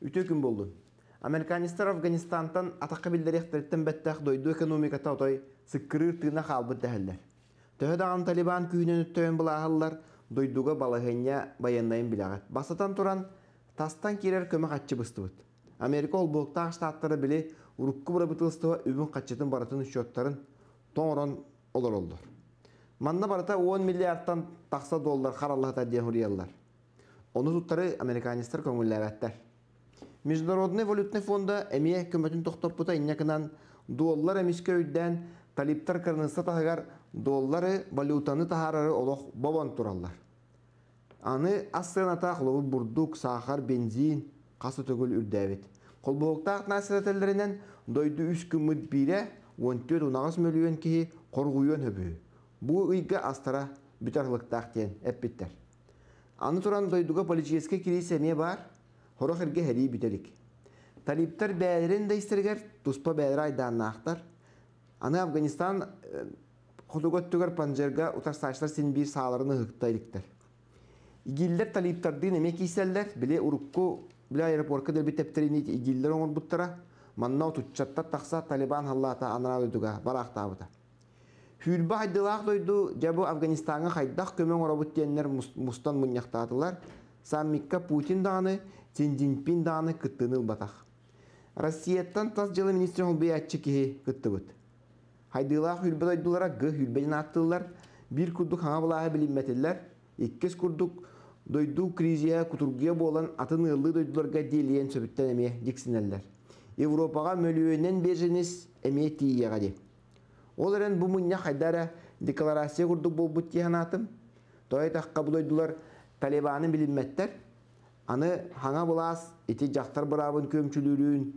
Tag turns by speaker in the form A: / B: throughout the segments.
A: Үтө күн болду. Американистар Афганистантан атаққа билдеректірттен бәттәқ дойду экономиката отой сықкырыр тыына қалбыт дәхілдер. Төхедаған Талибан күйінен үттөйін бұлағылар дойдуға балығыня баянайын білағат. Басатан туран тастан керер көмі қатчы бұстыбыт. Америка ол бұлықтағы штаттары біле ұрыққы бұра бұтылыстыға үбін қатчытын баратын үшеттарын тоңырын олар олдар. Манна барыта 10 миллиардтан тақса доллар қаралығыта ден хұриялар. Оны тұттары американистар көңіллер әттер. Международный валютный фонда әмие көметін тоқтап бұта иннекінан доллар әмеске өйден талиптар кірнісі тағығар доллары валютаны тағарары олық бабан тұралар. Аны астығыната қылығы бұрдық, сахар, бензин, қасы төгіл үрдәвет. Қолбуықтақ насыратыларынан дойды 3 күміт бире 14-19 миллион кейі қорғуын өбі. Бұл үйгі астара бүтарлықтақ ден әппеттер. Аны тұран дойдуға полицейске келесі әме бар, хорық әрге әрі бүтерік. Талиптар бәдерін дейстергер, тұспа бәдер айданына ақтар. Аны Афганистан құтығыттығыр панжерға ұтарсаштар сен бір сағаларыны ғықтайлықтар. Игиллер талиптардың әме кейселдер, біле ұрыққы, біле аэропорtka дәл бит тәптеріне игиллер оңыр бұттыра, маннау тұтчаттар тақса Талибан халлата анара дойдуға барақтабыда. Хүлбі хайдылақ дойду, жабы Афганистанға хайдақ көмен орабыт дейінлер мұстан мұнияқтадылар, саммикка Путин дағаны, Цзиньпин дағаны күттіныл батақ. Россияттан тас жылы министрін ұлбей әтчі кеге күтті бұд. Хайдылақ хүлбі дойдылара ғы хүлбейін аттылар, бір күрдік хаңа бұлағы білінметілер, еккес күрдік дойду кризия кутургия болан атын ылы дойдуларға дейлиен сөбіттен әме дексінелер. Европаға мөлуенен бежінес әме тиеға де. Ол әрін бұл мұнна қайдара декларация күрдік бол бұт кейханатым. Той таққа бұл дойдулар Талибаны білінметтер. Аны хаңа бұлас, еті жақтар бұрабын көмчілерін,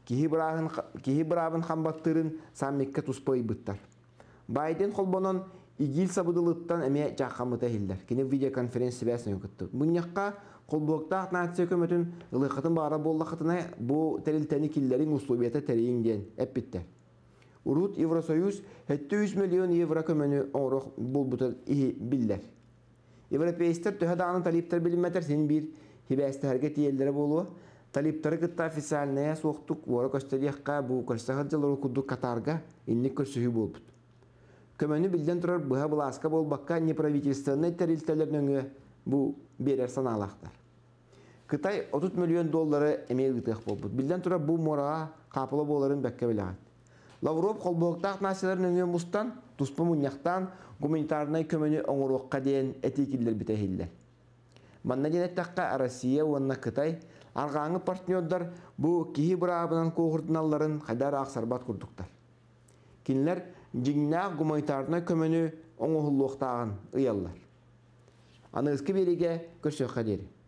A: кейі бұрабын қамбаттырын саммекке тұспай бұттар. Байден қолбонын игил сабыдылыттан әме жаққамыта хиллер. Кені видеоконференция бәсін өкітті. Мұняққа қолбоқтақ нация көметін ұлықытын бара боллақытына бұл тәрілтәні киллерін условията тәрейін ден әппеттер. Урут Евросоюз 700 миллион евро көмені оңырық бұл бұтыл білдер. Европейстер төхедағының талиптар білінметер сен бір хибәстәрге тиелдері болуы. Талиптары күтті официальная соқтық оры көстерияққа бұл көрсіғыр жылыры күдді Катарға иннік көрсігі бол бұд. Көмені білден тұрар бұға бұласқа бол баққа неправительственный тәрілтелерін өңі бұл берер саналақтар. Қытай 30 миллион доллары әмей ұтық бол бұд. Білден тұрар бұл мұраға қапылы боларын бәкке білағад. Лавров қолбоқтақ насиларын өңі мұстан, тұспы мұнияқтан гуманитарнай көмені оңыруққа дейін әтекілдер бітәхілдер. Манна денеттаққа Россия, онына Қытай, арғаңы партнердар бұл кейі бұрабынан қоғырдыналарын қайдар ақсарбат күрдіктар. Кинлер жиңнақ гуманитарнай көмені оңығылуқтағын ұялар. Аны ұсқы береге көрсөққа дері.